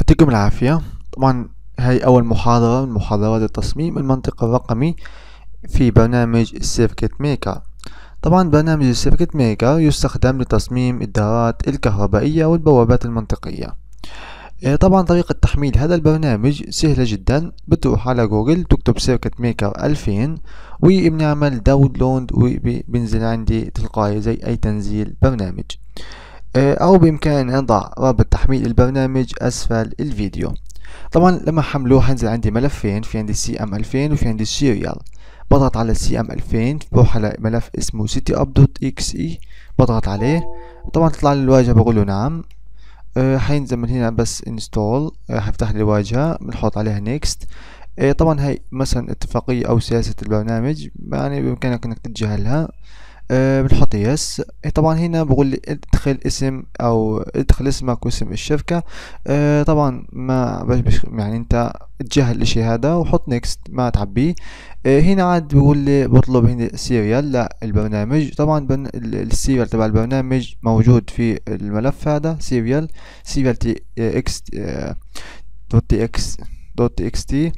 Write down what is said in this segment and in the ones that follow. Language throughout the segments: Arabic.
يعطيكم العافية. طبعا هاي أول محاضرة من محاضرات التصميم المنطقي الرقمي في برنامج السيركت ميكر. طبعا برنامج السيركت ميكر يستخدم لتصميم الدارات الكهربائية والبوابات المنطقية. طبعا طريقة تحميل هذا البرنامج سهلة جدا. بتروح على جوجل تكتب سيركت ميكر 2000 وبنعمل داونلود وبنزل عندي تلقائي زي أي تنزيل برنامج. أو بإمكاني أن أضع رابط تحميل البرنامج أسفل الفيديو. طبعا لما حملوه حنزل عندي ملفين، في عندي CM2000 وفي عندي السيريال. بضغط على CM2000 بروح على ملف اسمه setup.exe بضغط عليه. طبعا تطلع لي الواجهة بقول له نعم. حينزل من هنا بس install. هيفتح لي واجهة بنحط عليها next. طبعا هاي مثلا اتفاقية أو سياسة البرنامج، يعني بإمكانك إنك تتجاهلها. بنحط يس. طبعا هنا بقول لي ادخل اسم او ادخل اسمك واسم الشركة. طبعا ما يعني انت اتجاهل الاشي هذا وحط نيكست ما تعبيه. هنا عاد بيقول لي بطلب هنا سيريال لا البرنامج. طبعا السيريال تبع البرنامج موجود في الملف هذا سيريال تي اكس دوت تي اكس دوت تي اكس تي.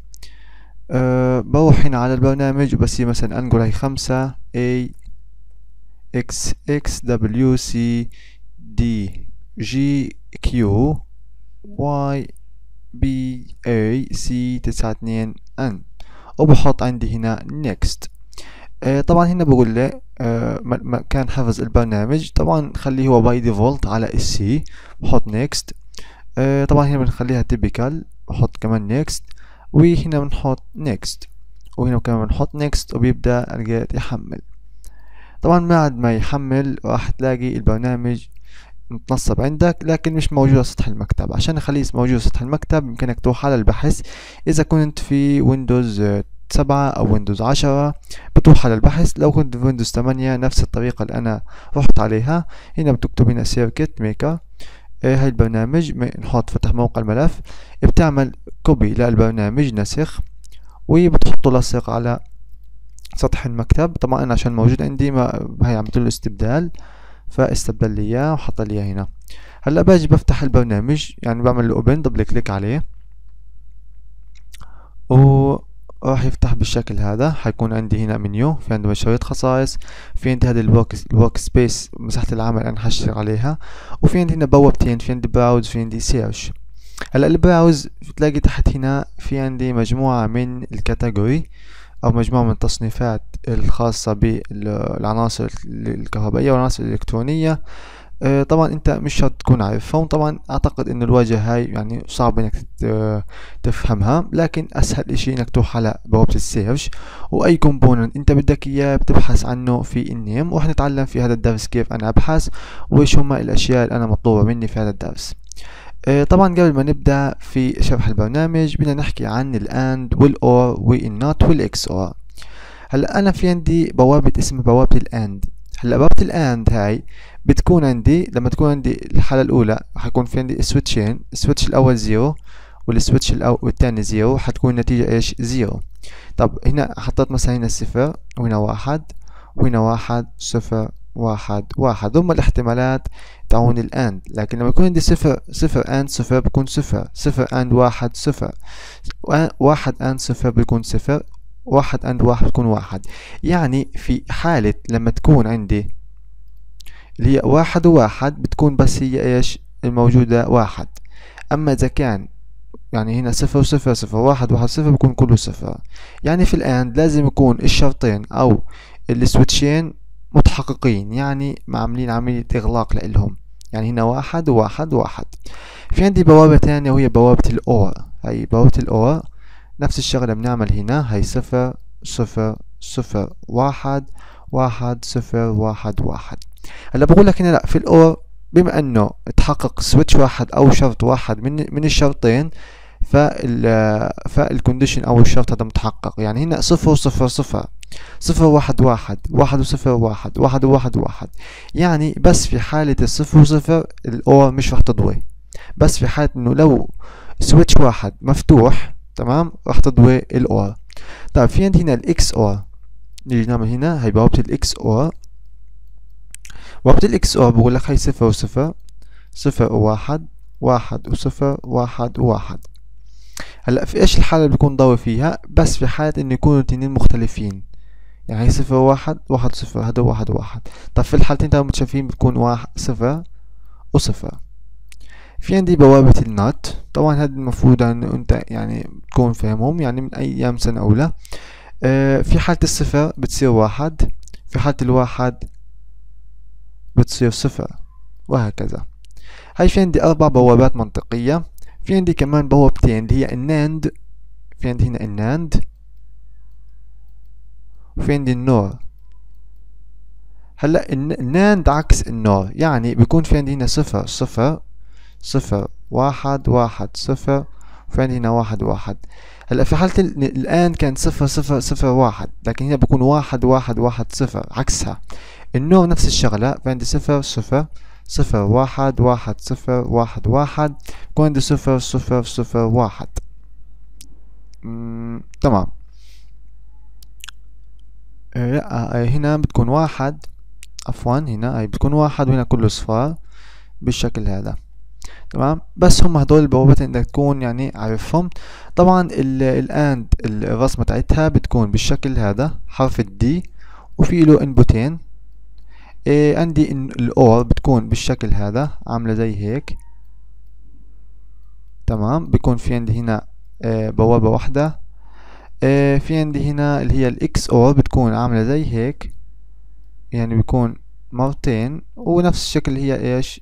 بروح هنا على البرنامج وبس مثلا انقل هي 5 A X X W C D G Q Y B A C 92 N وبحط عندي هنا next. طبعا هنا بقول لي مكان حفظ البرنامج طبعا خليه هو باي ديفولت على السي. بحط next. طبعا هنا بنخليها typical بحط كمان next. وهنا بنحط next وهنا كمان بنحط next وبيبدأ يحمل. طبعا بعد ما يحمل راح تلاقي البرنامج متنصب عندك لكن مش موجود على سطح المكتب. عشان اخليه موجود على سطح المكتب يمكنك تروح على البحث. اذا كنت في ويندوز 7 او ويندوز 10 بتروح على البحث. لو كنت في ويندوز 8 نفس الطريقة اللي انا رحت عليها. هنا بتكتب هنا سيركت ميكر. هاي البرنامج نحط فتح موقع الملف. بتعمل كوبي للبرنامج نسخ وبتحطه لصق على سطح المكتب. طبعا انا عشان موجود عندي ما هي عملت له استبدال فاستبدل لي اياه وحط لي اياه هنا. هلا باجي بفتح البرنامج يعني بعمل له اوبن دبل كليك عليه وراح يفتح بالشكل هذا. حيكون عندي هنا منيو، في عندي شريط خصائص، في عندي هذا الورك سبيس مساحة العمل انا حشتغل عليها، وفي عندي هنا بوابتين، في عندي براوز في عندي سيرش. هلا البراوز بتلاقي تحت هنا في عندي مجموعة من الكاتيجوري أو مجموعة من التصنيفات الخاصة بالعناصر الكهربائية والعناصر الإلكترونية. طبعا أنت مش شرط تكون عارفهم. طبعا أعتقد إن الواجهة هاي يعني صعب إنك تفهمها، لكن أسهل إشي إنك تروح على بوابة السيرش وأي كومبوننت أنت بدك إياه بتبحث عنه في النيم. وراح نتعلم في هذا الدرس كيف أنا أبحث وإيش هما الأشياء اللي أنا مطلوبة مني في هذا الدرس. طبعا قبل ما نبدأ في شرح البرنامج بدنا نحكي عن الأند والأور والنوت والإكس أور. هلا أنا في عندي بوابة اسمها بوابة الأند. هلا بوابة الأند هاي بتكون عندي لما تكون عندي الحالة الأولى حيكون في عندي سويتشين، السويتش الأول زيرو والسويتش الثاني زيرو، حتكون النتيجة إيش؟ زيرو. طب هنا حطيت مثلا هنا صفر وهنا واحد وهنا واحد صفر واحد واحد، هم الاحتمالات تعون الأند. لكن لما يكون عندي صفر صفر أند صفر بيكون صفر، صفر أند واحد صفر، واحد أند صفر بيكون صفر، واحد أند واحد بيكون واحد. يعني في حالة لما تكون عندي اللي هي واحد وواحد بتكون بس هي ايش الموجودة واحد. أما إذا كان يعني هنا صفر وصفر صفر واحد واحد صفر بيكون كله صفر. يعني في الآند لازم يكون الشرطين أو السويتشين متحققين، يعني عاملين عملية إغلاق لإلهم. يعني هنا واحد وواحد وواحد. في عندي بوابة تانية وهي بوابة الأور. هاي بوابة الأور نفس الشغلة بنعمل هنا. هاي صفر صفر صفر واحد واحد صفر واحد واحد. هلا بقول لك هنا لا، في الأور بما انه تحقق سويتش واحد او شرط واحد من الشرطين فالكونديشن او الشرط هذا متحقق. يعني هنا صفر صفر صفر صفر واحد واحد واحد وصفر واحد واحد وواحد واحد. يعني بس في حالة الصفر وصفر الأور مش راح تضوي، بس في حالة انه لو سويتش واحد مفتوح تمام راح تضوي الأور. طيب في عندي هنا الاكس اور. نيجي نعمل هنا هي بوابة الاكس اور. بوابة الاكس اور بقول لك هي صفر وصفر صفر وواحد واحد وصفر، واحد وواحد. هلا في ايش الحالة اللي بيكون ضوي فيها؟ بس في حالة انه يكونوا الاثنين مختلفين، يعني هي صفر واحد، واحد صفر، هذا واحد واحد. طب في الحالتين تبعهم متشافين بتكون واحد صفر وصفر. في عندي بوابة النوت، طبعا هذا المفروض انه انت يعني تكون فاهمهم يعني من ايام سنة اولى. في حالة الصفر بتصير واحد، في حالة الواحد بتصير صفر، وهكذا. هاي في عندي 4 بوابات منطقية. في عندي كمان بوابتين اللي هي الناند، في عندي هنا الناند، وفي عندي النور. هلا الناند عكس النور، يعني بيكون في عندي هنا صفر صفر صفر، واحد واحد صفر، وفي عندي هنا واحد واحد. هلا في حالة الآن كان صفر صفر صفر واحد، لكن هنا بكون واحد واحد واحد صفر، عكسها. النور نفس الشغلة، في عندي صفر صفر صفر واحد واحد صفر واحد واحد، بكون عندي صفر صفر صفر واحد. تمام. لا هنا بتكون واحد، عفوا هنا هي بتكون واحد وهنا كله صفار بالشكل هذا. تمام، بس هم هدول البوابات اللي بدك تكون يعني عارفهم. طبعا الاند الرسمة بتاعتها بتكون بالشكل هذا، حرف الدي وفي له انبوتين. عندي الاور بتكون بالشكل هذا، عاملة زي هيك. تمام، بيكون في عندي هنا بوابة واحدة. في عندي هنا اللي هي الاكس اور بتكون عاملة زي هيك، يعني بيكون مرتين، ونفس الشكل هي ايش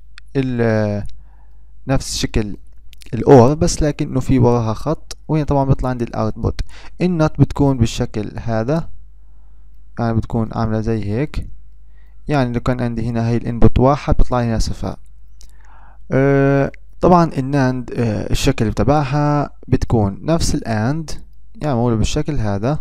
نفس شكل الاور، بس لكنه في وراها خط، وهنا طبعا بيطلع عندي الاوتبوت. النوت بتكون بالشكل هذا، يعني بتكون عاملة زي هيك، يعني لو كان عندي هنا هي الانبوت واحد بيطلع هنا صفر. طبعا الناند الشكل تبعها بتكون نفس الاند، يعني معمولة بالشكل هذا،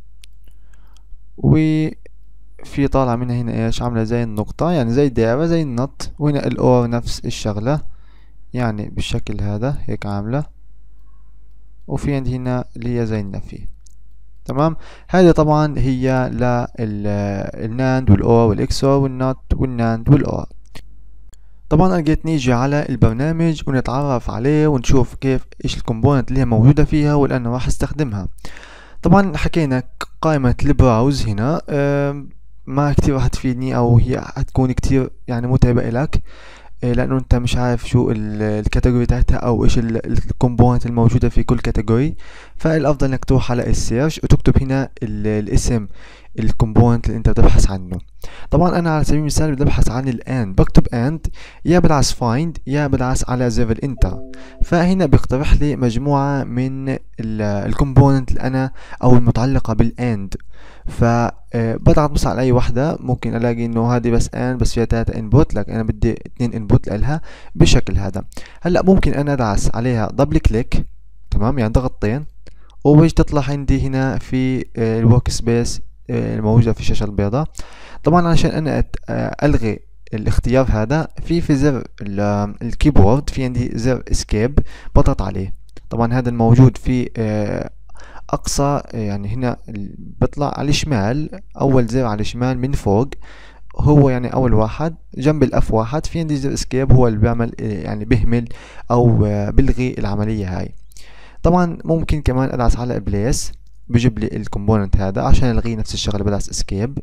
وفي طالعة منها هنا ايش، عاملة زي النقطة، يعني زي دائرة زي النط. وهنا الاور نفس الشغلة، يعني بالشكل هذا هيك عاملة. وفي عندي هنا اللي هي زي النفي. تمام، هذه طبعا هي للناند والاور والاكسور والنوت والناند والاور. طبعا انا جيت نيجي على البرنامج ونتعرف عليه ونشوف كيف ايش الكومبوننت اللي هي موجودة فيها واللي انا راح استخدمها. طبعا حكينا قائمة البراوز هنا ما كتير راح تفيدني، او هي هتكون كتير يعني متعبة الك، لانه انت مش عارف شو الكاتيجوري تاعتها او ايش الكومبوننت الموجوده في كل كاتيجوري. فالافضل انك تروح على السيرش وتكتب هنا الاسم الكومبوننت اللي انت بتبحث عنه. طبعا انا على سبيل المثال بدي ابحث عن الاند، بكتب اند، يا بدعس فايند يا بدعس على زر الانتر. فهنا بيقترح لي مجموعه من الكومبوننت اللي انا او المتعلقه بالاند. فبضغط بس على اي وحده، ممكن الاقي انه هذه بس ان بس فيها 3 انبوت، لكن انا بدي 2 انبوت لها بالشكل هذا. هلا ممكن انا ادعس عليها دبل كليك، تمام، يعني ضغطتين، وبيجي تطلع عندي هنا في الورك سبيس الموجودة في الشاشة البيضاء. طبعا عشان انا الغي الاختيار هذا، في زر الكيبورد في عندي زر اسكيب، بضغط عليه. طبعا هذا الموجود في اقصى، يعني هنا بيطلع على الشمال، اول زر على الشمال من فوق، هو يعني اول واحد جنب الاف واحد. في عندي زر اسكيب هو اللي بيعمل يعني بيهمل او بلغي العملية هاي. طبعا ممكن كمان ادعس على بليس، بجيب لي الكومبوننت هذا. عشان الغي نفس الشغله بدعس اسكيب.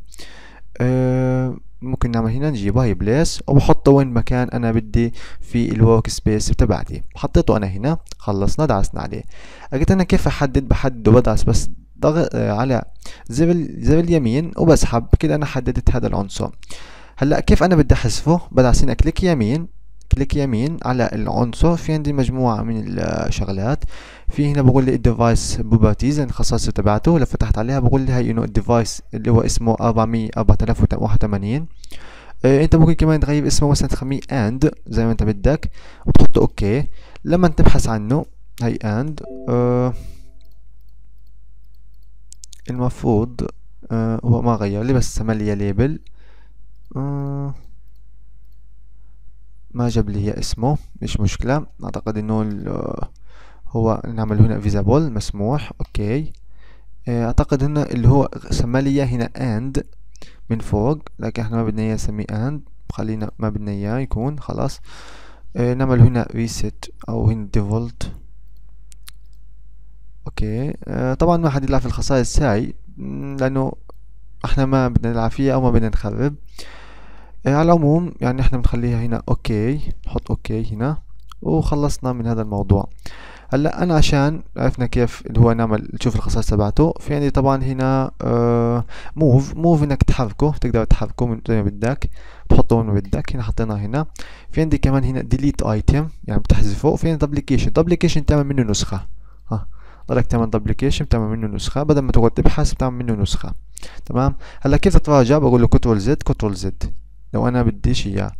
ممكن نعمل هنا نجيبه هي بليس، وبحطه وين مكان انا بدي في الورك سبيس تبعتي. حطيته انا هنا، خلصنا دعسنا عليه. اجيت انا كيف احدد؟ بحدد وبدعس بس ضغط على زر اليمين وبسحب كده، انا حددت هذا العنصر. هلا كيف انا بدي احذفه؟ بدعس هنا كليك يمين، كليك يمين على العنصر. في عندي مجموعة من الشغلات. في هنا بقول لي الديفايس بروبرتيز، الخصائص تبعته. لو فتحت عليها بقول لي هاي انه الديفايس اللي هو اسمه 4081. انت ممكن كمان تغير اسمه، مثلا تخليه اند زي ما انت بدك وتحطه اوكي. لما تبحث عنه هاي اند المفروض هو ما غير لي، بس عمل لي ليبل. ما جاب لي هي اسمه، مش مشكلة. اعتقد انه هو نعمل هنا فيزابل مسموح، اوكي. اعتقد هنا اللي هو سمى لي هنا اند من فوق، لكن احنا ما بدنا اياه نسميه اند، خلينا ما بدنا اياه يكون خلاص. نعمل هنا reset او هنا default. اوكي. طبعا ما حد يلعب في الخصائص هاي لانه احنا ما بدنا نلعب فيها او ما بدنا نخرب. على العموم يعني احنا بنخليها هنا اوكي، نحط اوكي هنا وخلصنا من هذا الموضوع. هلا انا عشان عرفنا كيف اللي هو نعمل نشوف الخصائص تبعته، في عندي طبعا هنا موف انك تحركه، تقدر تحركه من زي ما بدك، تحطه وين ما بدك. هنا حطيناه هنا. في عندي كمان هنا ديليت ايتم يعني بتحذفه. في عندي دبليكيشن تعمل منه نسخة. ها ضلك تعمل دبليكيشن بتعمل منه نسخة بدل ما تقعد تبحث بتعمل منه نسخة. تمام. هلا كيف تتراجع؟ بقول له كنترول زد كنترول زد لو انا بديش اياه.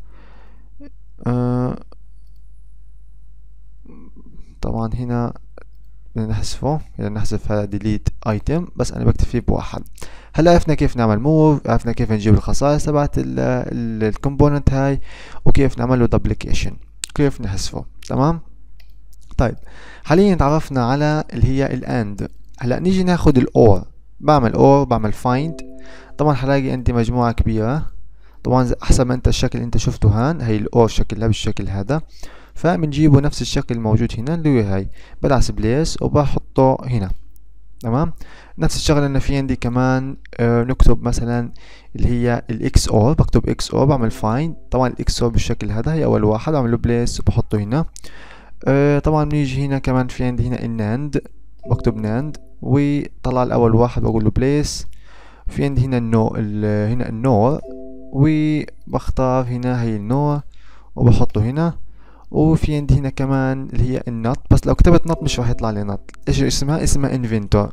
طبعا هنا بدنا نحذفه، بدنا نحذف هذا ديليت ايتم، بس انا بكتفي بواحد. هلا عرفنا كيف نعمل موف، عرفنا كيف نجيب الخصائص تبعت الكومبوننت هاي، وكيف نعمل له دبليكيشن، كيف نحذفه. تمام. طيب حاليا تعرفنا على اللي هي الاند. هلا نيجي ناخد الاور. بعمل اور، بعمل فايند. طبعا حلاقي عندي مجموعة كبيرة. طبعا حسب ما انت الشكل انت شفته هان، هي الاور شكلها بالشكل هذا، فبنجيبه نفس الشكل الموجود هنا اللي هو هاي، بدعس بليس وبحطه هنا. تمام. نفس الشغلة انا في عندي كمان نكتب مثلا اللي هي الاكس اور، بكتب اكس اور بعمل فايند. طبعا الاكس اور بالشكل هذا هي اول واحد، بعمل له بليس وبحطه هنا. طبعا بنيجي هنا كمان في عندي هنا الناند، بكتب ناند وطلع الاول واحد بقول له بليس. في عندي هنا هنا النوع، وبختار هنا هي النوع وبحطه هنا. وفي عندي هنا كمان اللي هي النوت، بس لو كتبت نوت مش راح يطلع لي نوت. ايش اسمها انفنتور.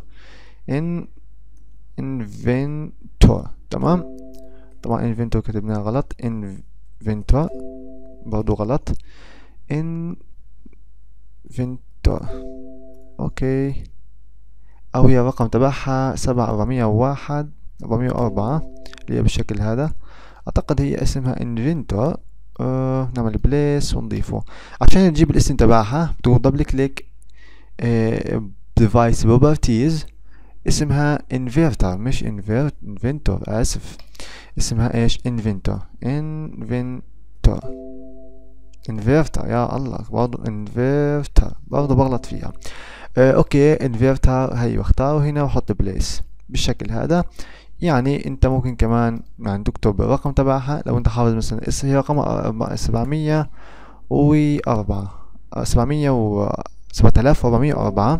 انفنتور. تمام. طبعا انفنتور كتبناها غلط، انفنتور برضو غلط، انفنتور. اوكي. او هي الرقم تبعها 7401 404 اللي هي بالشكل هذا. اعتقد هي اسمها انفنتور. نعمل بليس ونضيفه. عشان نجيب الاسم تبعها بتقول دبل كليك ديفايس بروبرتيز، اسمها انفرتر مش انفنتور، اسف. اسمها ايش؟ انفنتور. انفرتر يا الله، برضو انفرتر برضو بغلط فيها. اوكي انفرتر هي بختاره هنا واحط بليس بالشكل هذا. يعني انت ممكن كمان يعني تكتب الرقم تبعها لو انت حافظ مثلا هي رقم 704 7404.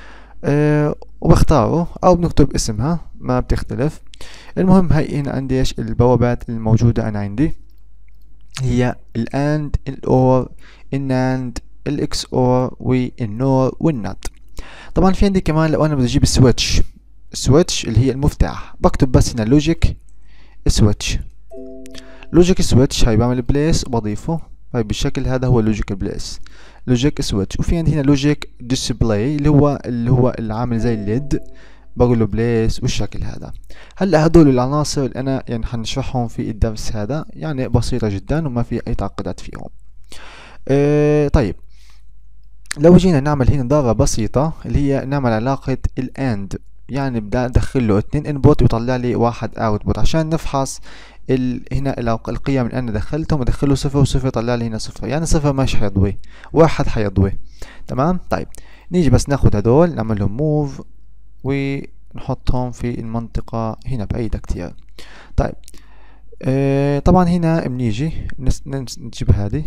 وبختاره او بنكتب اسمها ما بتختلف. المهم هي هنا عندي ايش البوابات الموجودة انا عندي، هي الاند، الاور، الناند، الاكس اور، والنور، والنات. طبعا في عندي كمان لو انا بدي اجيب السويتش اللي هي المفتاح، بكتب بس هنا لوجيك سويتش. لوجيك سويتش هاي بعمل بليس وبضيفه. هاي بالشكل هذا هو لوجيك بليس، لوجيك سويتش. وفي عندي هنا لوجيك ديسبلاي اللي عامل زي الليد، بقول له بليس والشكل هذا. هلا هدول العناصر اللي انا يعني حنشرحهم في الدرس هذا، يعني بسيطة جدا وما في اي تعقيدات فيهم. طيب لو جينا نعمل هنا ضربة بسيطة اللي هي نعمل علاقة الاند، يعني بدي ادخل له 2 انبوت ويطلع لي 1 اوتبوت عشان نفحص هنا القيم اللي انا دخلتهم، ادخله 0 و0 يطلع لي هنا 0، يعني 0 مش حيضوي، 1 حيضوي. تمام. طيب نيجي بس ناخد هدول نعمل لهم موف ونحطهم في المنطقة هنا بعيدة كتير. طيب طبعا هنا بنيجي نجيب هذه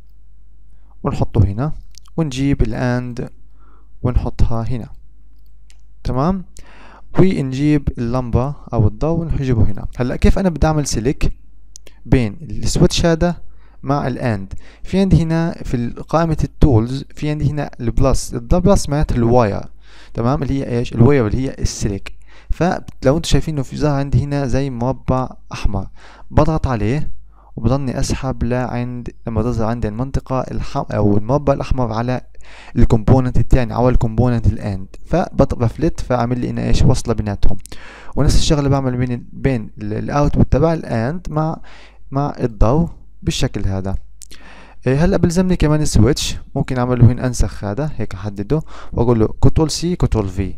ونحطه هنا، ونجيب الاند ونحطها هنا. تمام. ونجيب اللمبة او الضوء ونحجبه هنا. هلا كيف انا بدي اعمل سيلك بين السويتش هذا مع الاند؟ في عندي هنا في قائمة التولز في عندي هنا البلس، البلس معناتها الواير. تمام. اللي هي ايش؟ الواير اللي هي السلك. فلو انتم شايفين انه في ظهر عندي هنا زي مربع احمر، بضغط عليه وبضلني اسحب لعند لما تظهر عندي المنطقة او المربع الاحمر على الكومبوننت الثاني او الكومبوننت الاند، فبفلت فاعمل لي هنا ايش؟ وصلة بيناتهم. ونفس الشغلة بعمل بين الاوتبوت تبع الاند مع الضوء بالشكل هذا. هلا بلزمني كمان السويتش، ممكن اعمله هنا انسخ هذا هيك احدده واقول له كنترول سي كنترول في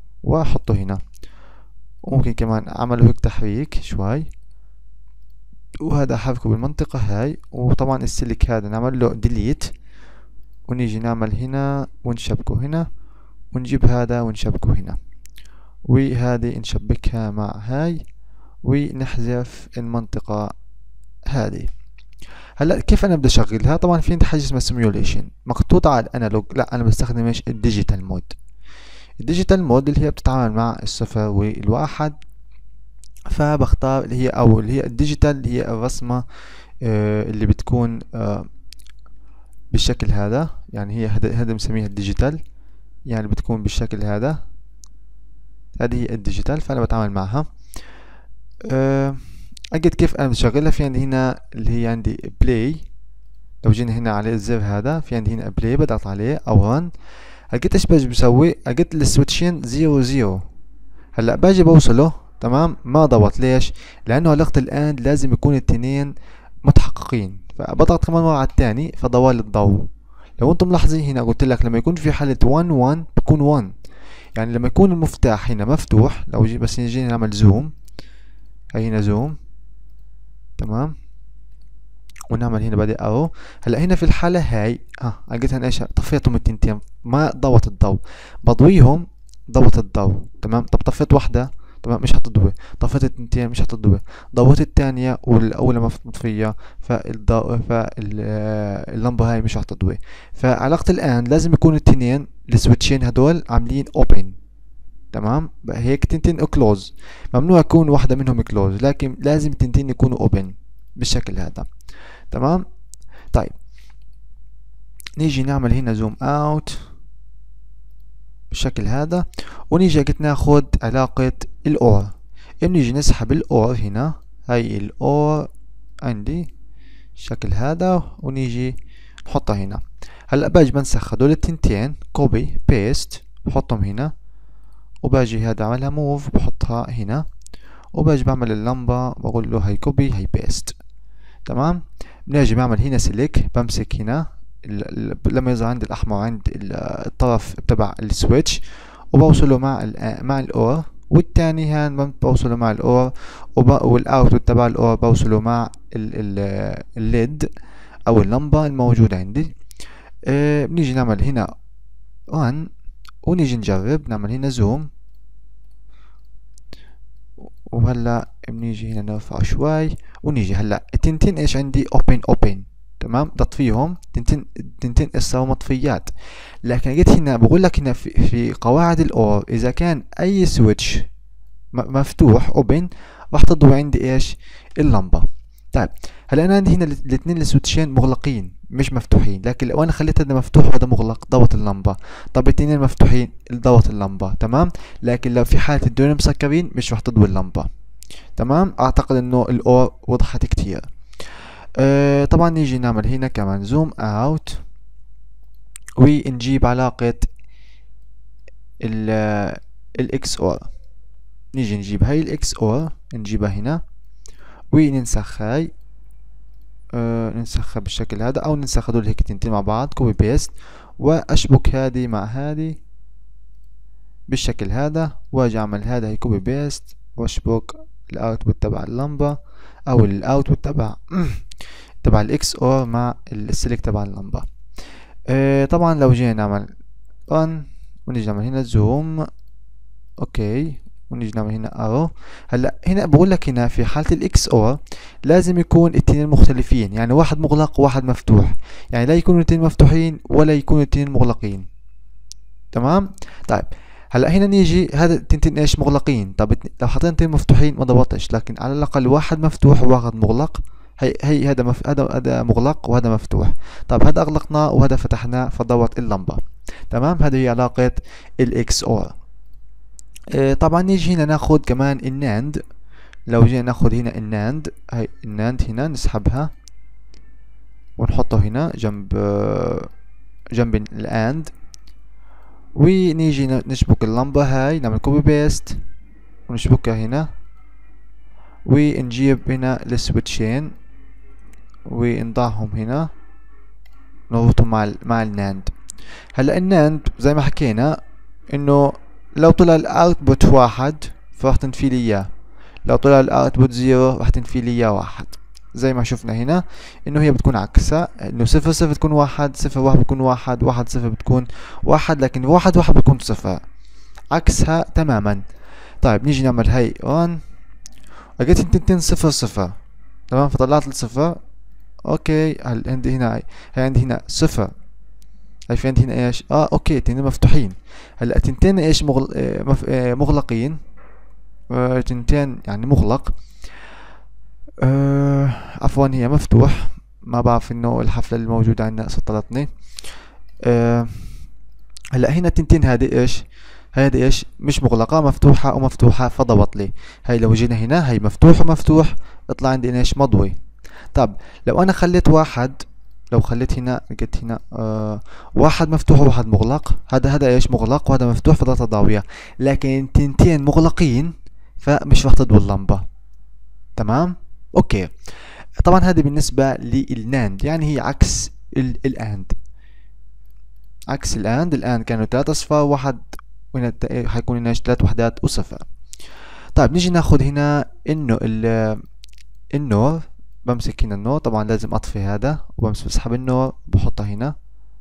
واحطه هنا. وممكن كمان اعمله هيك تحريك شوي وهذا حركه بالمنطقة هاي. وطبعا السلك هذا نعمل له ديليت، ونيجي نعمل هنا ونشبكه هنا، ونجيب هذا ونشبكه هنا، وهذه نشبكها مع هاي، ونحذف المنطقة هذه. هلا كيف انا بدي اشغلها؟ طبعا في عندي حاجه اسمها سيميوليشن مقطوطه على الانالوج، لا انا بستخدم ايش؟ الديجيتال مود. الديجيتال مود اللي هي بتتعامل مع الصفر والواحد، فبختار اللي هي او اللي هي الديجيتال، اللي هي الرسمه اللي بتكون بالشكل هذا، يعني هي هذا بنسميها الديجيتال، يعني بتكون بالشكل هذا، هذه هي الديجيتال. فانا بتعامل معها. اجد كيف انا بشغلها. في عندي هنا اللي هي عندي بلاي، لو جينا هنا على الزر هذا في عندي هنا بلاي، بضغط عليه او رن. لقيت ايش باجي بسوي؟ لقيت السويتشين 0 0. هلا باجي بوصله تمام، ما ضبط. ليش؟ لانه علاقة الاند لازم يكون التنين متحققين، فبضغط كمان مرة على الثاني فضوال الضوء. لو انتم ملاحظين هنا قلت لك لما يكون في حالة 1 1 بكون 1، يعني لما يكون المفتاح هنا مفتوح، لو جي بس نجي نعمل زوم، هاي هنا زوم تمام، ونعمل هنا بعدين اهو. هلا هنا في الحالة هاي لقيت هنا ايش؟ طفيتهم التنتين ما ضوت الضوء، بضويهم ضوت الضوء تمام. طب طفيت واحدة تمام مش حتضوي، طفيت التنتين مش حتضوي، ضوت الثانية والأولى مطفية، فالضوء فاللمبة هاي مش حتضوي. فعلاقة الآن لازم يكون التنين السويتشين هدول عاملين اوبن تمام، هيك تنتين كلوز، ممنوع يكون واحدة منهم كلوز، لكن لازم التنتين يكونوا اوبن بالشكل هذا تمام. طيب نيجي نعمل هنا زوم اوت بالشكل هذا، ونيجي قلت ناخد علاقة الاور، بنيجي نسحب الاور هنا، هاي الاور عندي الشكل هذا، ونيجي نحطها هنا. هلا باجي بنسخ هدول التنتين كوبي بيست بحطهم هنا، وباجي هذا عملها موف بحطها هنا، وباجي بعمل اللمبة بقول له هاي كوبي هاي بيست تمام. بنجي بعمل هنا سيلك، بمسك هنا لما يظهر عندي الاحمر عند الطرف تبع السويتش، وبوصله مع الاور، والتاني هان بوصله مع الاور، والاوتبوت تبع الاور بوصله مع الليد او اللمبة الموجودة عندي. بنيجي نعمل هنا 1، ونيجي نجرب نعمل هنا زوم، وهلا بنيجي هنا نرفع شوي، ونيجي هلا التنتين ايش عندي؟ اوبن تمام، تطفيهم تنتين صاروا مطفيات. لكن جيت هنا بقول لك هنا في قواعد الاور اذا كان اي سويتش مفتوح اوبن راح تضوي عندي ايش؟ اللمبه. طيب هلا انا عندي هنا الاثنين السويتشين مغلقين مش مفتوحين، لكن لو انا خليت هذا مفتوح وهذا مغلق ضوت اللمبه. طب الاثنين مفتوحين ضوت اللمبه تمام، لكن لو في حاله الدول مسكرين مش راح تضوي اللمبه تمام. اعتقد انه الاور وضحت كتير. طبعا نيجي نعمل هنا كمان زوم اوت، ونجيب علاقة الاكس اور، نيجي نجيب هاي الاكس اور نجيبها هنا، وننسخ هاي ننسخها بالشكل هذا، او ننسخ هدول هيك تنتين مع بعض كوبي بيست، واشبك هذه مع هذه بالشكل هذا، واجي اعمل هذا هي كوبي بيست، واشبك الاوتبوت تبع اللمبة او الاوتبوت تبع الاكس اور مع السلك تبع اللمبة. طبعا لو جينا نعمل رن، ونيجي نعمل هنا زوم اوكي، ونيجي نعمل هنا ارو. هلا هنا بقول لك هنا في حالة الاكس اور لازم يكون الاثنين مختلفين، يعني واحد مغلق وواحد مفتوح، يعني لا يكونوا الاثنين مفتوحين ولا يكونوا الاثنين مغلقين تمام. طيب هلا هنا نيجي هذا التنتين ايش؟ مغلقين. طب لو حطينا اثنين مفتوحين ما ضبطش، لكن على الاقل واحد مفتوح وواحد مغلق. هي هذا مغلق وهذا مفتوح. طب هذا اغلقناه وهذا فتحناه فضوت اللمبة تمام. هذه هي علاقة الاكس اور. طبعا نيجي هنا ناخد كمان الناند. لو جينا ناخد هنا الناند، هاي الناند هنا نسحبها ونحطه هنا جنب الاند، ونيجي نشبك اللمبة هاي، نعمل كوبي بيست ونشبكها هنا، ونجيب هنا السويتشين ونضعهم هنا نربطهم مع الناند. هلا الناند زي ما حكينا انه لو طلع الاوتبوت واحد فراح تنفي لي اياه، لو طلع الاوتبوت 0 راح تنفي لي اياه 1 زي ما شفنا هنا انه هي بتكون عكسها، انه 0 0 بتكون 1، 0 1 بتكون 1، 1 0 بتكون 1، لكن 1 1 بتكون 0، عكسها تماما. طيب نيجي نعمل هاي 1، لقيت التنتين 0 0، تمام، فطلعت الصفر. اوكي، هل عندي هنا هي عندي هنا 0، هاي في عندي هنا ايش؟ اوكي، التنتين مفتوحين. هلا التنتين ايش؟ مغلقين، تنتين يعني مغلق، عفوا هي مفتوح. ما بعرف انه الحفلة الموجودة عندنا سطلتني. هلا هنا التنتين هذه ايش؟ هذه ايش؟ مش مغلقة، مفتوحة ومفتوحة، فضبط لي. هاي لو جينا هنا هي مفتوح ومفتوح، اطلع عندي ايش؟ مضوي. طب لو انا خليت واحد، لو خليت هنا لقيت هنا واحد مفتوح وواحد مغلق، هذا ايش؟ مغلق، وهذا مفتوح، فضلت ضاوية. لكن التنتين مغلقين فمش راح تضوي اللمبة. تمام، اوكي. طبعا هذه بالنسبة للناند، يعني هي عكس الاند، عكس الاند. الان كانوا 3 اصفار واحد، وهنا حيكون هنا 3 وحدات وصفر. طيب نيجي ناخد هنا انه النور. بمسك هنا النور، طبعا لازم اطفي هذا، وبمسك بسحب النور بحطها هنا،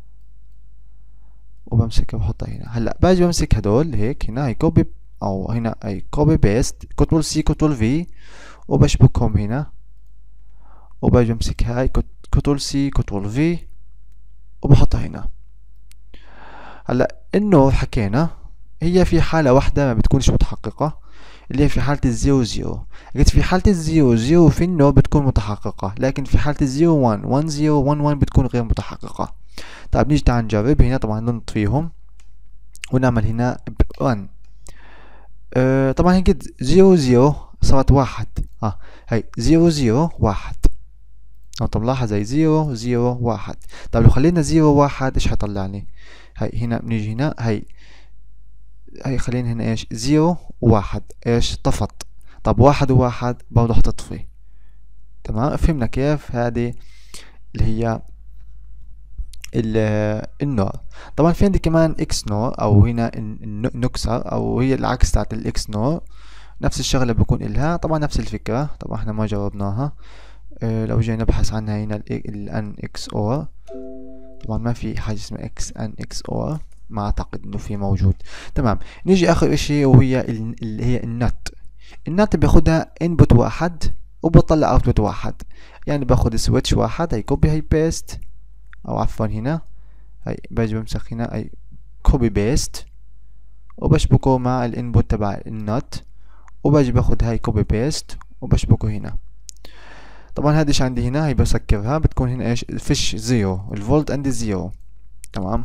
وبمسكها بحطها هنا. هلا باجي بمسك هدول هيك، هنا هي كوبي، او هنا هي كوبي بيست، كنترول سي كنترول في، وبشبكهم هنا، وباجي بمسك هاي كنترول سي كنترول في، وبحطها هنا. هلا النور حكينا هي في حالة واحدة ما بتكونش متحققة، اللي هي في حالة الزيرو زيرو. قلت في حالة الزيرو زيرو في النور بتكون متحققة، لكن في حالة الزيرو 1 1 0 1 1 بتكون غير متحققة. طيب نيجي تعال نجرب هنا، طبعا نطفيهم ونعمل هنا 1. طبعا هي قد 0 0 صارت 1. هي 0 0 1. طب لاحظ هي 0 0 1. طب لو خلينا 0 1 ايش حيطلع لي؟ هي هنا بنيجي هنا، هي خلينا هنا ايش؟ 0 و1 ايش؟ طفت. طب 1 و1 برضه حتطفي. تمام، فهمنا كيف هذه اللي هي النور. طبعا في عندي كمان اكس نور، او هنا نكسر، او هي العكس تاعت الاكس نور، نفس الشغله بكون إلها طبعا نفس الفكره. طبعا احنا ما جربناها. لو جينا نبحث عنها هنا الان اكس اور، طبعا ما في حاجه اسمها اكس ان اكس اور، ما اعتقد انه في موجود. تمام، نيجي اخر اشي وهي اللي هي النت. النت بياخدها انبوت واحد وبطلع اوتبوت واحد، يعني باخد سويتش واحد، هي كوبي هي بيست، او عفوا هنا هي باجي بمسك هنا هي كوبي بيست، وبشبكه مع الانبوت تبع النت، وباجي باخد هاي كوبي بيست وبشبكه هنا. طبعا هاديش عندي هنا، هي بسكرها بتكون هنا ايش؟ فيش زيرو، الفولت عندي زيرو. تمام،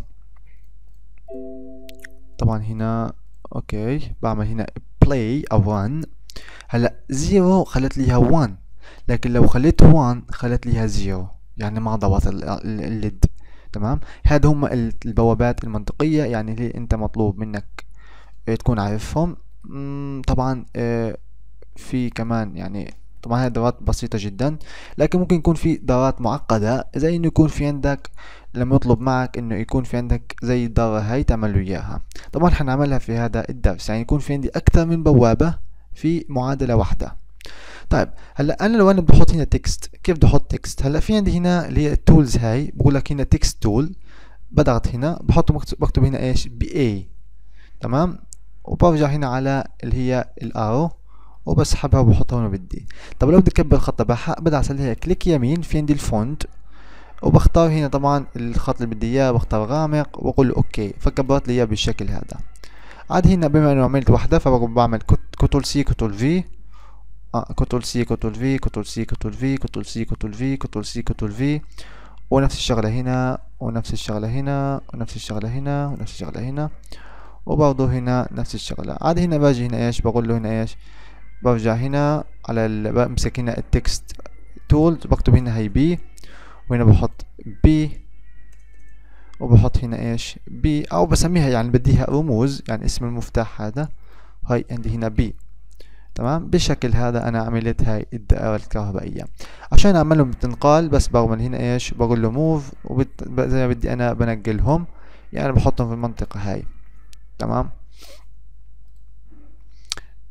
طبعا هنا اوكي، بعمل هنا بلاي او رن. هلا زيرو خلت ليها 1، لكن لو خليت 1 خلت ليها زيرو، يعني ما ضبط الليد. تمام، هذا هم البوابات المنطقية، يعني اللي انت مطلوب منك تكون عارفهم. طبعا في كمان يعني طبعا هاي دورات بسيطة جدا، لكن ممكن يكون في دورات معقدة، زي انه يكون في عندك لما يطلب معك انه يكون في عندك زي الدورة هاي تعمل له اياها. طبعا حنعملها في هذا الدرس، يعني يكون في عندي اكثر من بوابة في معادلة واحدة. طيب هلا انا لو انا بدي احط هنا تكست، كيف بدي احط تكست؟ هلا في عندي هنا اللي هي التولز، هاي بقول لك هنا تكست تول، بضغط هنا بحط بكتب هنا ايش؟ بي اي. تمام، وبرجع هنا على اللي هي الارو، وبسحبها وبحطها هنا بدي. طب لو بدي اكبر الخط تبعها بدعس عليها كليك يمين، في عندي الفونت، وبختار هنا طبعا الخط اللي بدي اياه، بختار غامق واقول له اوكي، فكبرت لي اياه بالشكل هذا. عاد هنا بما انه عملت واحدة فبعمل كنترول سي كنترول في، كنترول سي كنترول في، كنترول سي كنترول في، كنترول سي كنترول في، كنترول سي كنترول في، ونفس الشغلة هنا، ونفس الشغلة هنا، ونفس الشغلة هنا، ونفس الشغلة هنا، وبرضه هنا نفس الشغلة. عاد هنا باجي هنا ايش؟ بقول له هنا ايش؟ برجع هنا على بمسك هنا التكست تول، بكتب هنا هي بي، وهنا بحط بي، وبحط هنا ايش؟ بي، او بسميها يعني بديها رموز، يعني اسم المفتاح هذا، هاي عندي هنا بي. تمام، بالشكل هذا انا عملت هاي الدائرة الكهربائية. عشان اعملهم بتنقال بس بعمل هنا ايش؟ بقول له موف، زي ما بدي انا بنقلهم، يعني بحطهم في المنطقة هاي. تمام،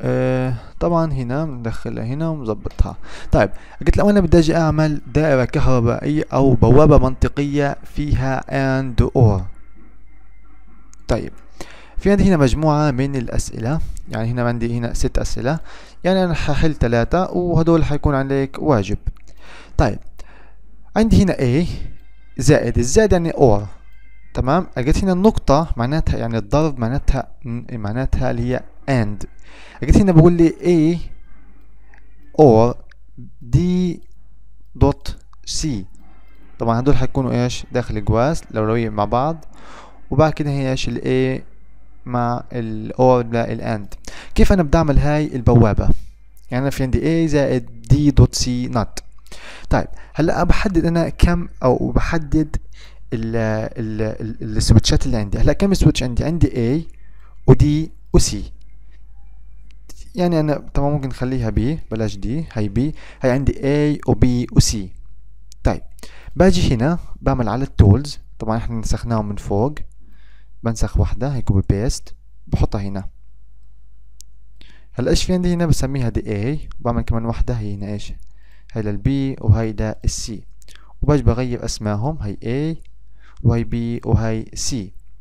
طبعا هنا بندخلها هنا ونظبطها. طيب قلت لو انا بدي اجي اعمل دائرة كهربائية او بوابة منطقية فيها and or. طيب في عندي هنا مجموعة من الأسئلة، يعني هنا عندي هنا 6 أسئلة، يعني أنا ححل 3 وهدول حيكون عليك واجب. طيب عندي هنا A زائد، الزائد يعني or. تمام، لقيت هنا النقطة معناتها يعني الضرب معناتها اللي هي and. لقيت هنا بقول لي A or D دوت C. طبعا هدول حيكونوا ايش داخل جواز الأولوية مع بعض، وبعد كده هي ايش ال A مع ال or لا ال and. كيف انا بدي اعمل هاي البوابة؟ يعني انا في عندي A زائد D دوت C not. طيب هلا بحدد انا كم او بحدد السويتشات اللي عندي. هلا كم سويتش عندي A و D و C. يعني انا طبعا ممكن نخليها B، بلاش D، هي B. هي عندي A و B و C. طيب باجي هنا بعمل على التولز، طبعا احنا نسخناهم من فوق، بنسخ واحدة هي كوبي بيست بحطها هنا. هلا ايش في عندي هنا بسميها دي A، وبعمل كمان واحدة هي هنا ايش، هي للبي وهي للسي، وباجي بغير اسمائهم، هي A وهي B وهي C.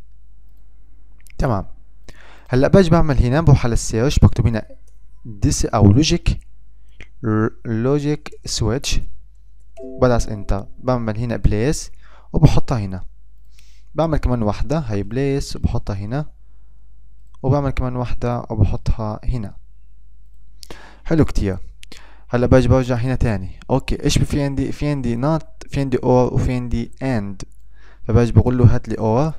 تمام. هلا باجي بعمل هنا بروح على السيرش بكتب هنا ديس او لوجيك سويتش، بدعس انتر، بعمل هنا بليس وبحطها هنا. بعمل كمان واحدة هي بليس وبحطها هنا، وبعمل كمان واحدة وبحطها هنا. حلو كتير. هلا باجي برجع هنا تاني. اوكي ايش في عندي؟ في عندي not، في عندي or، وفي عندي and. فباجي بقول له هات لي or.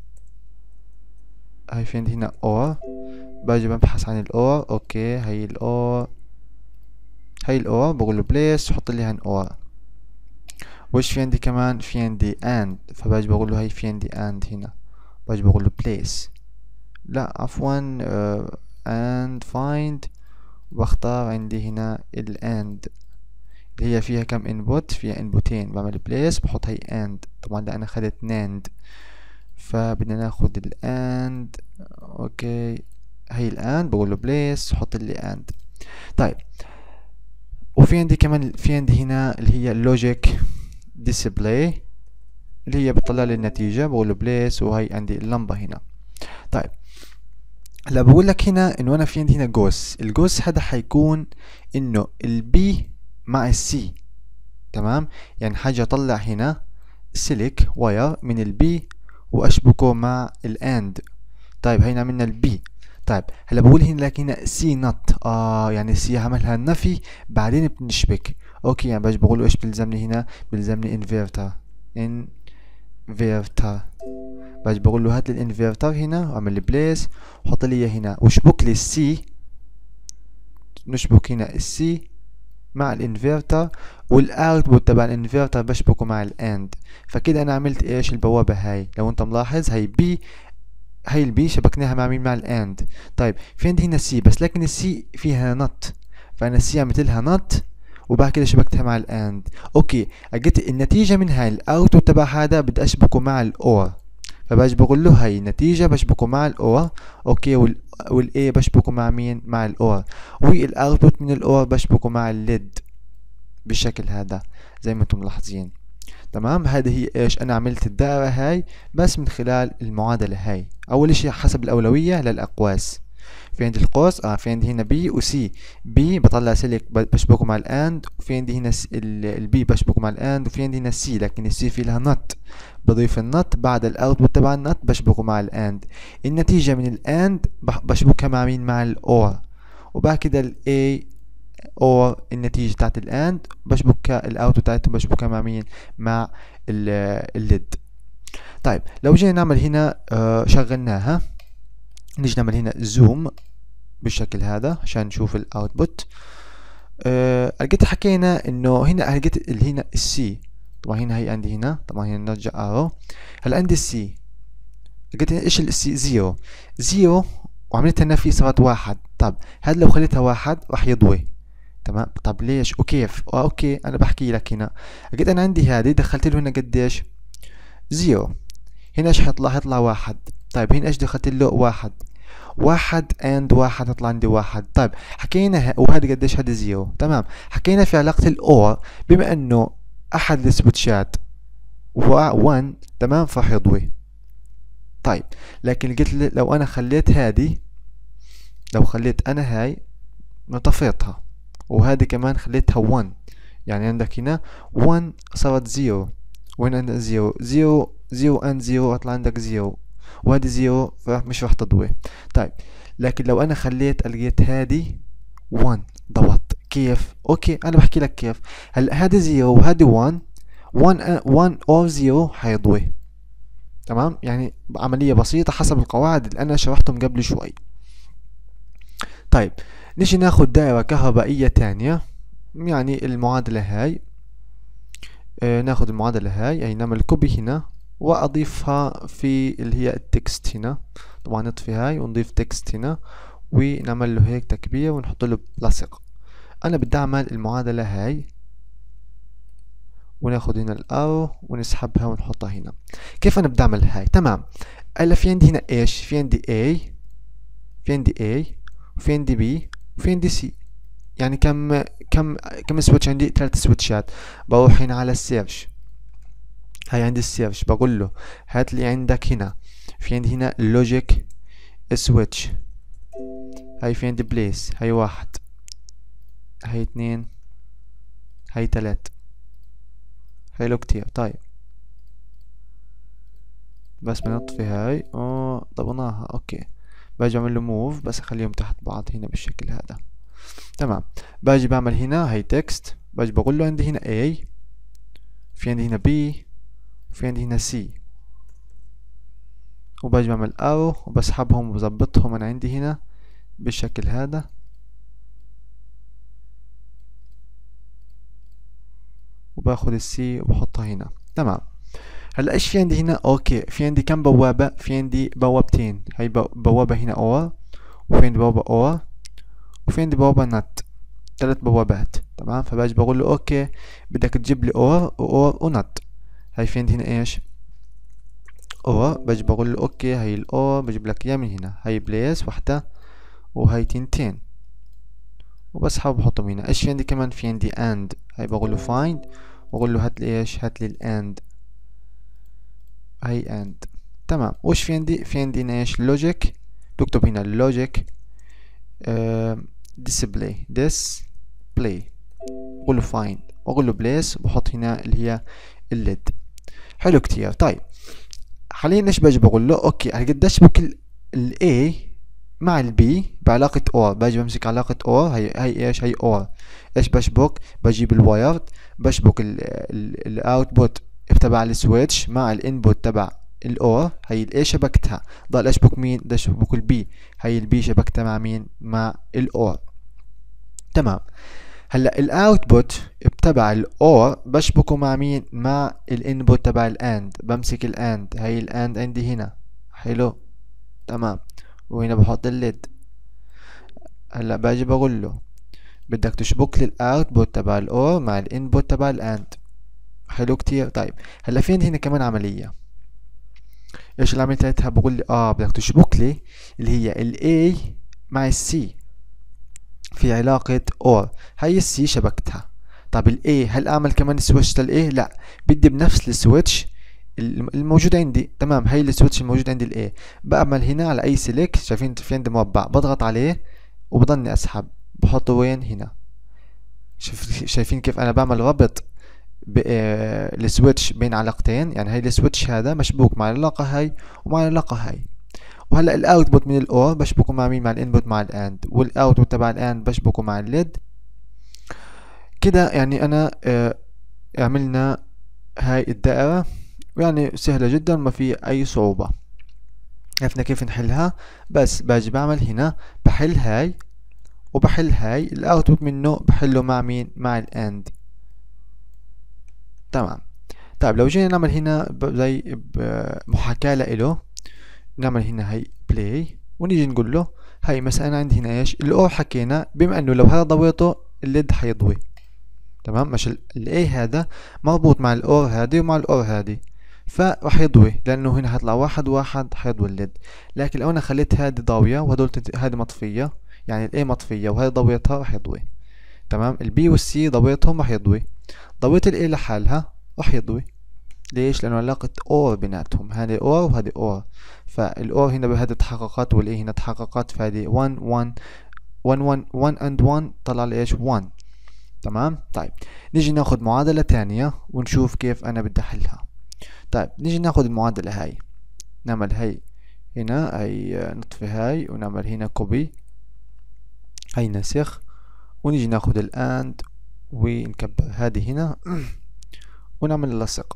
هاي في عندي هنا or، باجي ببحث عن الor. اوكي هي الor، هي الor، بقول له place وحط لي هن or. وإيش في عندي كمان؟ في عندي and، فباجي بقول له هي في عندي and هنا، باجي بقول له place، لا عفوا and find، واختار عندي هنا ال and اللي هي فيها كم input، فيها inputين، بعمل place بحط هي and. طبعا ده انا اخدت nand، فبدنا ناخد ال and. اوكي هي ال and، بقول له place حط لي and. طيب وفي عندي كمان في عندي هنا اللي هي logic display اللي هي بتطلع لي النتيجة، بقول له place، وهي عندي اللمبة هنا. طيب هلا بقول لك هنا انه انا في عندي هنا جوس، الجوس هذا حيكون انه البي مع السي. تمام، يعني حاجة اطلع هنا سلك واير من البي واشبكه مع الاند. طيب هينا عملنا البي. طيب هلا بقول هنا لك هنا سي نوت، يعني سي عملها نفي بعدين بنشبك. اوكي يعني باجي بقول له ايش بيلزمني هنا؟ بيلزمني انفرتر، انفرتر. باجي بقول له هات لي الانفرتر هنا واعمل لي بليس وحط لي هنا واشبك لي السي. نشبك هنا السي مع الانفرتر، والاوتبوت تبع الانفرتر بشبكه مع الاند. فكده انا عملت ايش؟ البوابه هاي لو انت ملاحظ هي بي، هي البي شبكناها مع مين؟ مع الاند. طيب في عندي هنا سي، بس لكن السي فيها نوت، فانا السي عملت لها نوت وبعد كده شبكتها مع الاند. اوكي لقيت النتيجه من هاي الاوتبوت تبع هذا بدي اشبكه مع الاور، فباجي بقول له هاي النتيجة بشبكه مع الاور. اوكي والاي بشبكه مع مين؟ مع الاور، والاوتبوت من الاور بشبكه مع الليد بالشكل هذا زي ما انتم ملاحظين. تمام، هذه هي ايش؟ انا عملت الدائرة هاي بس من خلال المعادلة هاي. اول اشي حسب الاولوية للاقواس، في عندي القوس في عندي هنا بي وسي. بي بطلع سلك بشبكه مع الاند، وفي عندي هنا البي بشبكه مع الاند، وفي عندي هنا السي لكن السي في لها نوت، بضيف النوت بعد الاوتبوت تبع النوت بشبكه مع الاند. النتيجة من الاند بشبكها مع مين؟ مع الاور، وبعد كده الاي اور النتيجة بتاعت الاند بشبكها الاوتبوت بتاعتهم بشبكها مع مين؟ مع الليد. طيب لو جينا نعمل هنا شغلناها، نيجي نعمل هنا زوم بالشكل هذا عشان نشوف الاوتبوت. لقيت حكينا انه هنا لقيت اللي هنا السي، طبعا هنا هي عندي هنا، طبعا هنا نرجع ارو. هلا عندي السي، لقيت ايش السي؟ زيرو، زيرو وعملتها نفي صارت واحد. طب هذا لو خليتها واحد راح يضوي. تمام، طب ليش وكيف؟ اوكي انا بحكي لك هنا. لقيت انا عندي هذه دخلت له هنا قديش؟ زيرو. هنا ايش حيطلع؟ حيطلع واحد. طيب هنا ايش دخلت له؟ واحد. واحد اند واحد هطلع عندي واحد. طيب حكينا وهذا قديش؟ هذا زيرو. تمام. حكينا في علاقة الاور بما انه احد السويتشات 1 تمام فراح يضوي. طيب لكن قلت لي لو انا خليت هذه، لو خليت انا هاي طفيتها وهذه كمان خليتها 1، يعني عندك هنا 1 صارت 0 وهنا عندك 0 0 0 اند 0 هطلع عندك 0 وهذه 0 مش راح تضوي. طيب لكن لو انا خليت لقيت هذه 1 ضبط. كيف؟ اوكي انا بحكي لك كيف. هلا هذه 0 وهذه 1 1 او 0 حيضوي. تمام، يعني عملية بسيطة حسب القواعد اللي انا شرحتهم قبل شوي. طيب نيجي ناخد دائرة كهربائية تانية، يعني المعادلة هاي. ناخد المعادلة هاي، يعني نعمل كوبي هنا واضيفها في اللي هي التكست هنا. طبعا نطفي هاي ونضيف تكست هنا ونعمل له هيك تكبير ونحط له بلاصق. انا بدي اعمل المعادلة هاي وناخد هنا الارو ونسحبها ونحطها هنا. كيف انا بدي اعمل هاي؟ تمام. هلا في عندي هنا ايش؟ في عندي A، في عندي A وفي عندي B وفي عندي C. يعني كم سويتش عندي؟ 3 سويتشات. بروح هنا على السيرش، هاي عندي السيرش، بقول له هات لي عندك هنا، في عندي هنا لوجيك سويتش، هاي في عندي بليس، هاي 1 هاي 2 هاي 3. حلو كتير. طيب بس بنطفي هاي ضبطناها. اوكي باجي اعمل له موف بس اخليهم تحت بعض هنا بالشكل هذا. تمام. باجي بعمل هنا هاي تكست، باجي بقول له عندي هنا A، في عندي هنا B وفي عندي هنا C، وباجي بعمل ارو وبسحبهم وبظبطهم انا عندي هنا بالشكل هذا. وباخد السي وبحطها هنا. تمام. هلا ايش في عندي هنا؟ اوكي في عندي كم بوابة؟ في عندي بوابتين، هاي بوابة هنا اور، وفي عندي بوابة اور، وفي عندي بوابة نت، 3 بوابات. تمام. فباجي بقول له اوكي بدك تجيب لي اور واور ونت. هاي في عندي هنا ايش؟ اور. باجي بقول له اوكي هاي الاور بجيب لك اياه من هنا، هاي بليس وحدة وهاي تنتين، وبسحب وبحطهم هنا. ايش في عندي كمان؟ في عندي اند، هاي بقول له فايند واقول له هات لي ايش؟ هات لي الاند، هاي اند. تمام. وش في عندي؟ في عندي هنا ايش؟ لوجيك، بكتب هنا اللوجيك ديسبلاي بقول له فايند واقول له بليس وبحط هنا اللي هي الليد. حلو كتير. طيب حاليا ايش باجي بقول له؟ اوكي قديش بك A مع البي بعلاقة اور. باجي بمسك علاقة اور، هي ايش؟ هي اور. ايش بشبك؟ بجيب الوايرد، بشبك الاوتبوت تبع السويتش مع الانبوت تبع الاور، هي الاي شبكتها. ضل اشبك مين؟ بدي اشبك البي، هي البي شبكتها مع مين؟ مع الاور. تمام. هلا الاوتبوت تبع الاور بشبكه مع مين؟ مع الانبوت تبع الاند. بمسك الاند، هي الاند عندي هنا. حلو. تمام. وهنا بحط الليد. هلا باجي بقول له بدك تشبك لي الاوتبوت تبع الاور مع الانبوت تبع الاند. حلو كتير. طيب هلا في عندي هنا كمان عملية. ايش العملية تاعتها؟ بقول لي بدك تشبك لي اللي هي الاي مع السي في علاقة اور، هاي السي شبكتها. طب الاي هل اعمل كمان سويتش للاي؟ لا، بدي بنفس السويتش الموجود عندي. تمام. هاي السويتش الموجود عندي الاي، بعمل هنا على اي سيلكت، شايفين في عندي مربع، بضغط عليه وبضلني اسحب بحطه وين؟ هنا. شايفين كيف انا بعمل ربط السويتش بين علاقتين؟ يعني هاي السويتش هذا مشبوك مع العلاقة هاي ومع العلاقة هاي. وهلا الاوتبوت من الاور بشبكه مع مين؟ مع الانبوت مع الاند، والاوتبوت تبع الاند بشبكه مع الليد. كده يعني انا عملنا هاي الدائرة، يعني سهلة جدا ما في اي صعوبة. عرفنا كيف نحلها. بس باجي بعمل هنا بحل هاي وبحل هاي، الاوتبوت منه بحله مع مين؟ مع الاند. تمام. طيب لو جينا نعمل هنا زي محاكاة له، نعمل هنا هاي بلاي ونيجي نقول له هاي مثلا عندي هنا ايش؟ الاور حكينا بما انه لو هذا ضويته الليد حيضوي. تمام. مش الاي هذا مربوط مع الاور هذه ومع الاور هذه، فراح يضوي، لانه هنا هيطلع واحد واحد حيضوي الليد. لكن لو انا خليت هذه ضاوية وهدول هذه مطفية، يعني الاي مطفية وهذه ضويتها، راح يضوي. تمام. البي والسي ضويتهم راح يضوي. ضويت الاي لحالها راح يضوي. ليش؟ لانه علاقة اور بيناتهم، هذه اور وهذه اور، فالاور هنا بهذه تحققت والاي هنا تحققت، فهذه 1 1 1 1 1 and 1 طلع لي ايش؟ 1. تمام. طيب نيجي ناخد معادلة تانية ونشوف كيف انا بدي احلها. طيب نيجي ناخد المعادلة هاي، نعمل هاي هنا، هاي نطفي هاي ونعمل هنا كوبي، هاي نسخ، ونيجي ناخد الاند ونكبر هذه هنا ونعمل اللصق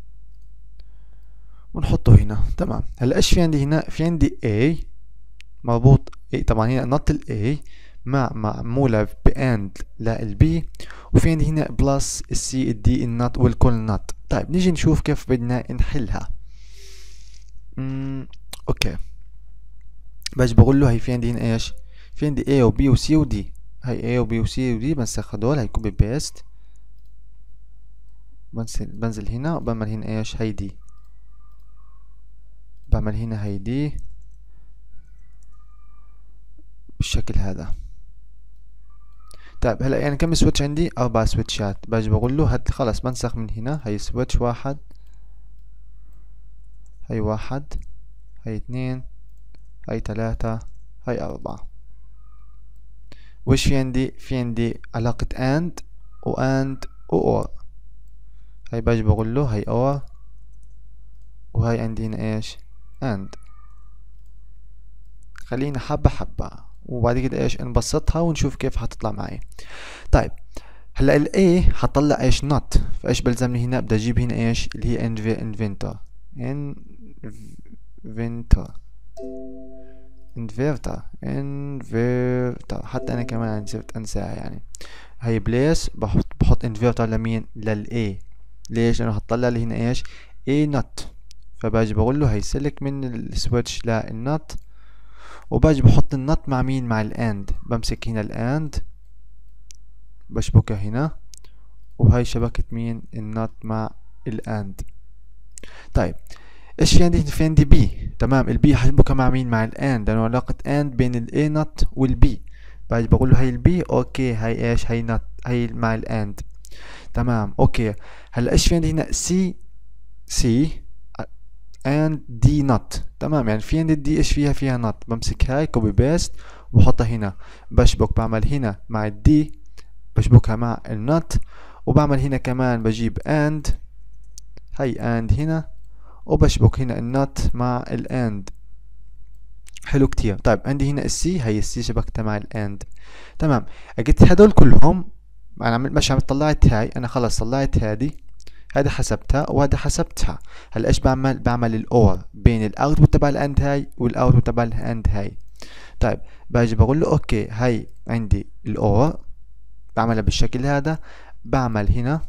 ونحطه هنا. تمام. هلا ايش في عندي هنا؟ في عندي A مربوط طبعا هنا نط ال A معمولة بأند للبي، وفي عندي هنا بلس السي الدي النط والكل نط. طيب نيجي نشوف كيف بدنا نحلها. اوكي، باجي بقول له هي في عندي هنا ايش؟ في عندي A و B و C و D، هي A و B و C و D بنسخ هدول، هي كوبي بيست، بنزل هنا وبعمل هنا ايش؟ هي دي، بعمل هنا هي دي بالشكل هذا. طيب هلا يعني كم سويتش عندي؟ 4 سويتشات. باجي بقول له هات، خلاص بنسخ من هنا، هي سويتش واحد، هي واحد، هي اثنين، هي ثلاثة، هي 4. وش في عندي؟ في عندي علاقة AND و AND و OR. هي باجي بقول له هي OR، وهي عندي هنا ايش؟ AND. خلينا حبة حبة وبعد كده ايش؟ نبسطها ونشوف كيف هتطلع معي. طيب هلا ال A حطلع ايش؟ not، فايش بلزمني هنا؟ بدي اجيب هنا ايش؟ اللي هي inventor inverter حتى انا كمان نسيت انساها يعني. هي بليس بحط انفرتر لمين؟ للاي. ليش؟ لانه هتطلع لي هنا ايش؟ اي نوت. فباجي بقول له هي سلك من السويتش للنوت، وباجي بحط النوت مع مين؟ مع الاند. بمسك هنا الاند بشبكها هنا، وهي شبكة مين؟ النوت مع الاند. طيب ايش في عندي؟ في عندي بي. تمام. البي هشبكها مع مين؟ مع الاند، لانه علاقة اند بين الاي نوت والبي. باجي بقول له هي البي، اوكي، هي ايش؟ هي نوت، هي مع الاند. تمام. اوكي. هلا ايش في عندي هنا؟ سي and دي نوت. تمام. يعني في عندي الدي ايش فيها؟ فيها نوت. بمسك هاي كوبي بيست وبحطها هنا، بشبك، بعمل هنا مع الدي بشبكها مع النوت، وبعمل هنا كمان بجيب and، هي and هنا، وبشبك هنا النوت مع الاند. حلو كتير. طيب عندي هنا السي، هي السي شبكتها مع الاند. تمام. اجيت هدول كلهم، انا مش عم طلعت هاي، انا خلص طلعت هذه حسبتها وهذا حسبتها. هلا ايش بعمل؟ بعمل الاور بين الاوتبوت تبع الاند هاي والاوتبوت تبع الاند هاي. طيب باجي بقول له اوكي، هاي عندي الاور، بعملها بالشكل هذا، بعمل هنا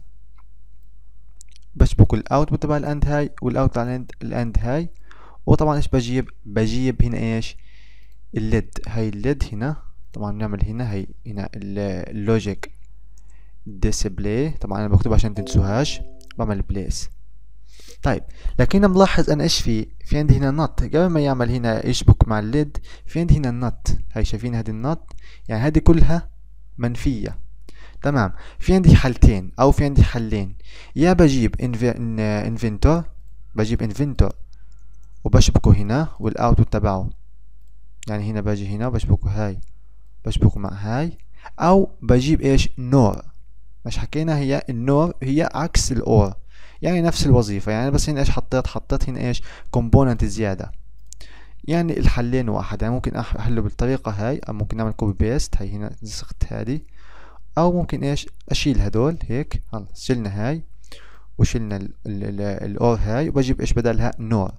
بشبك الاوتبوت تبع الاند هاي والاوتبوت تبع الاند هاي. وطبعا ايش بجيب هنا ايش؟ الليد. هاي الليد هنا، طبعا بنعمل هنا هي هنا اللوجيك ديسبلاي، طبعا انا بكتبها عشان تنسوهاش، بعمل بليس. طيب لكن ملاحظ انا ايش في عندي هنا نوت قبل ما يعمل هنا يشبك مع الليد. في عندي هنا النوت، هاي شايفين هذه النوت؟ يعني هذه كلها منفية. تمام. في عندي حالتين او في عندي حلين، يا بجيب انفنتور، بجيب انفنتور وبشبكه هنا والاوتبوت تبعه، يعني هنا باجي هنا بشبكه هاي، بشبكه مع هاي، او بجيب ايش؟ نور. مش حكينا هي النور هي عكس الاور، يعني نفس الوظيفة، يعني بس هنا ايش حطيت هنا ايش؟ كومبوننت زيادة. يعني الحلين واحد، يعني ممكن احله بالطريقة هاي، او ممكن نعمل كوبي بيست، هاي هنا نسخت هذه، او ممكن ايش؟ اشيل هدول هيك، خلص شلنا هاي وشلنا الاور هاي، وبجيب ايش بدلها؟ نور.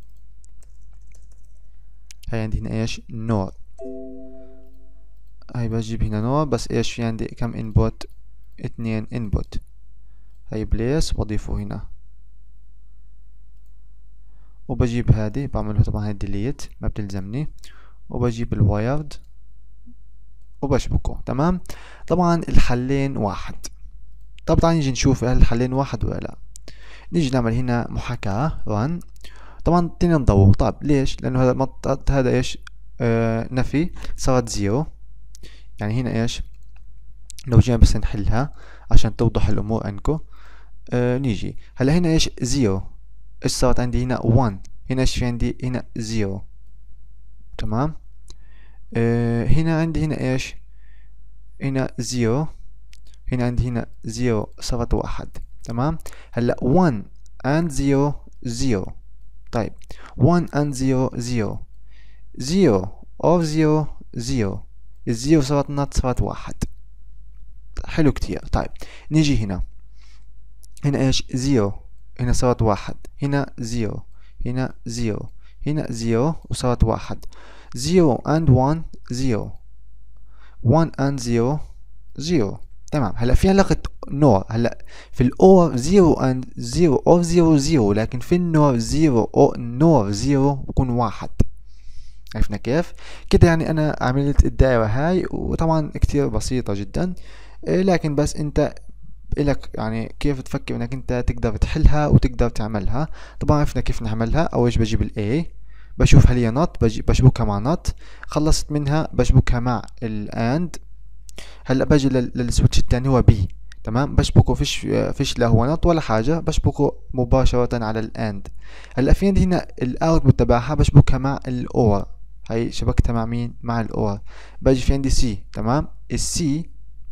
هاي عندي هنا ايش؟ نور. هاي بجيب هنا نور، بس ايش في عندي؟ كم انبوت؟ 2 انبوت. هاي بليس بضيفه هنا، وبجيب هذه بعمله طبعا هاي ديليت ما بتلزمني، وبجيب الوايرد وبشبكه. تمام. طبعا الحلين واحد. طب تعالى نيجي نشوف هل الحلين واحد ولا لا. نيجي نعمل هنا محاكاة run. طبعا تاني نضوء. طيب ليش؟ لأنه هذا إيش؟ نفي، صارت زيرو. يعني هنا إيش؟ لو جينا بس نحلها عشان توضح الأمور عندكم. نيجي هلا هنا إيش؟ زيرو. إيش صارت عندي هنا؟ 1. هنا إيش في عندي؟ هنا زيرو. تمام. هنا عندي هنا إيش؟ هنا زيرو. هنا عندي هنا زيرو صارت 1. تمام. هلا 1 and 0 0. طيب 1 and 0 0. 0 of 0 0. الزيرو صارت نوت، صارت 1. حلو كتير. طيب نيجي هنا. هنا ايش؟ 0. هنا صارت 1. هنا 0. هنا 0. هنا 0 وصارت 1. 0 and 1 0. 1 and 0 0. تمام. هلا في علاقة نور. هلا في الأور 0 and 0 of 0 0، لكن في النور 0 أو نور 0 بكون 1. عرفنا كيف؟ كده يعني أنا عملت الدائرة هاي، وطبعا كتير بسيطة جدا، لكن بس أنت إلك يعني كيف تفكر إنك أنت تقدر تحلها وتقدر تعملها. طبعا عرفنا كيف نعملها. أول شي بجيب ال A، بشوف هل هي نوت، بشبكها مع نوت. خلصت منها بشبكها مع ال AND. هلا باجي للسويتش الثاني هو بي. تمام. بشبكه فيش لا هو نوت ولا حاجه، بشبكه مباشره على الاند. هلا في عندي هنا الاوتبوت تبعها بشبكها مع الاور. هاي شبكتها مع مين؟ مع الاور. باجي في عندي سي. تمام. السي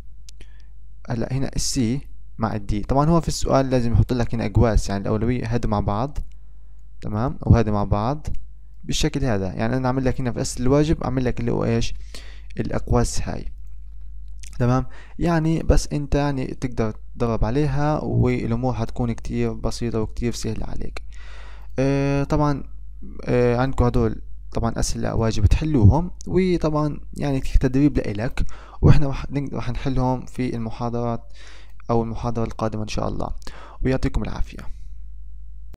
هلا هنا السي مع الدي. طبعا هو في السؤال لازم يحط لك هنا اقواس، يعني الاولويه هذا مع بعض. تمام. وهذا مع بعض بالشكل هذا. يعني انا اعمل لك هنا في اسئله الواجب اعمل لك اللي هو ايش؟ الاقواس هاي. تمام. يعني بس انت يعني تقدر تدرب عليها والامور حتكون كتير بسيطة وكتير سهلة عليك. طبعا عندكم هدول طبعا اسئلة واجب تحلوهم، وطبعا يعني تدريب لإلك، واحنا راح نحلهم في المحاضرات او المحاضرة القادمة ان شاء الله. ويعطيكم العافية.